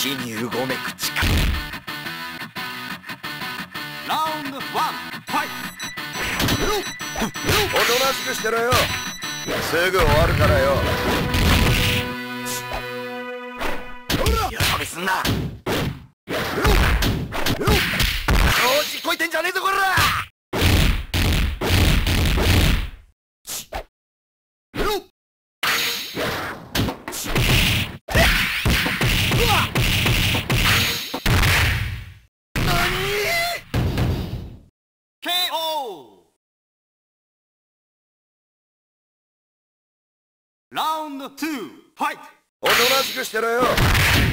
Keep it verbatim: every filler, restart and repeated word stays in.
死にうごめく力。 ラウンドワン、ファイト。 おとなしくしてろよ。すぐ終わるからよ。 よそ見すんな。調子こいてんじゃねえぞこら。 ラウンドツー、ファイト。 おとなしくしてろよ。